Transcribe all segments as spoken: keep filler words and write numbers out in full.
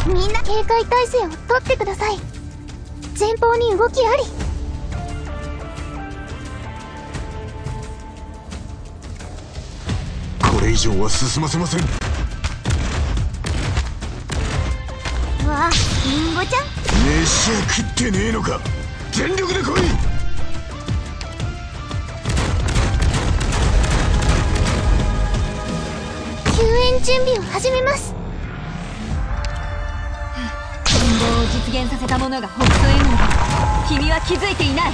みんな警戒態勢をとってください。前方に動きあり。 これ以上は進ませません。 わあ、リンゴちゃん、 飯は食ってねえのか。全力で来い。 救援準備を始めます。 願望を実現させた者が北斗エムだ。君は気づいていない。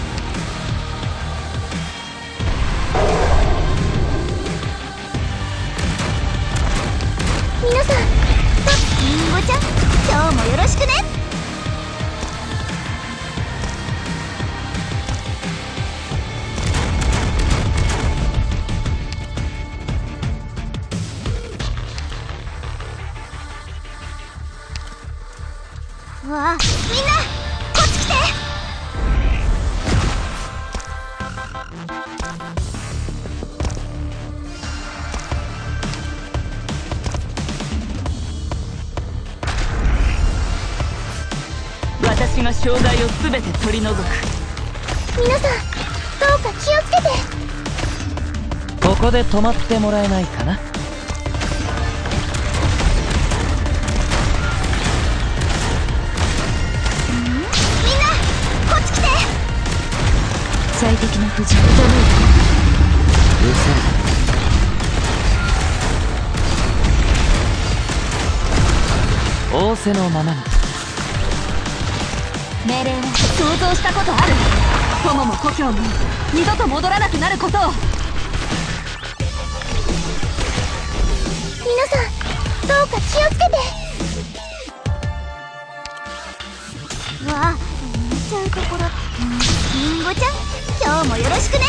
皆さん、リンゴちゃん、今日もよろしくね。わあ、みんなこっち来て。 私が障害を全て取り除く。 皆さん、どうか気をつけて。 ここで止まってもらえないかな。 最適な布陣を整うるさい。仰せのままに。 命令は想像したことある。友も故郷も二度と戻らなくなることを。 皆さん、どうか気をつけて。わあ、見ちゃうところ。リンゴちゃん、今日もよろしくね。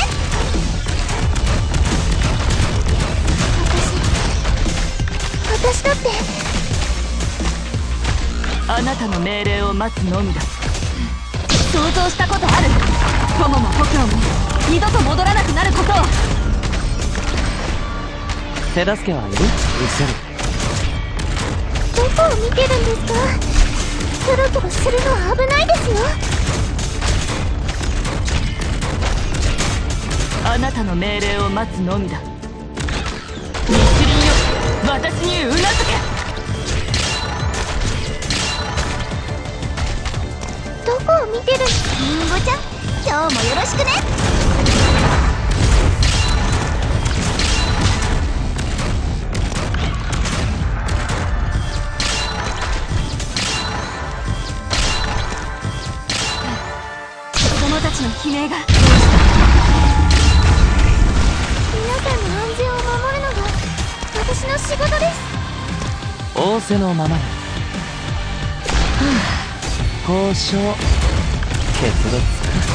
私私だって。 あなたの命令を待つのみだ。想像したことある。友も故郷も二度と戻らなくなることを。 手助けはいる？うせる。 どこを見てるんですか？キョロキョロするのは危ないですよ。 あなたの命令を待つのみだ。日輪よ、私にうなずけ。 どこを見てる？リンゴちゃん、今日もよろしくね。 子供たちの悲鳴が。 皆さんの安全を守るのが私の仕事です。 仰せのままに。交渉決裂か。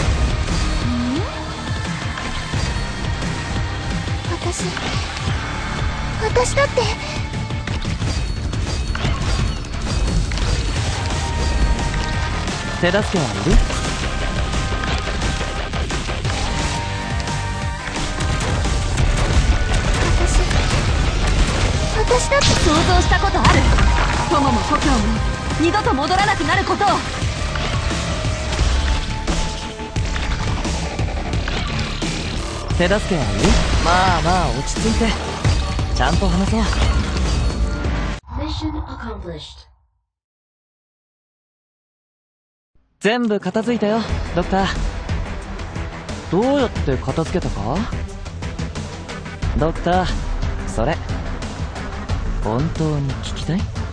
私私だって。 手助けはいる？ 私だって。 想像したことある。友も故郷も二度と戻らなくなることを。 手助けはいる？まあまあ、落ち着いてちゃんと話そう。全部片付いたよ、ドクター。どうやって片付けたか？ドクター、それ本当に聞きたい？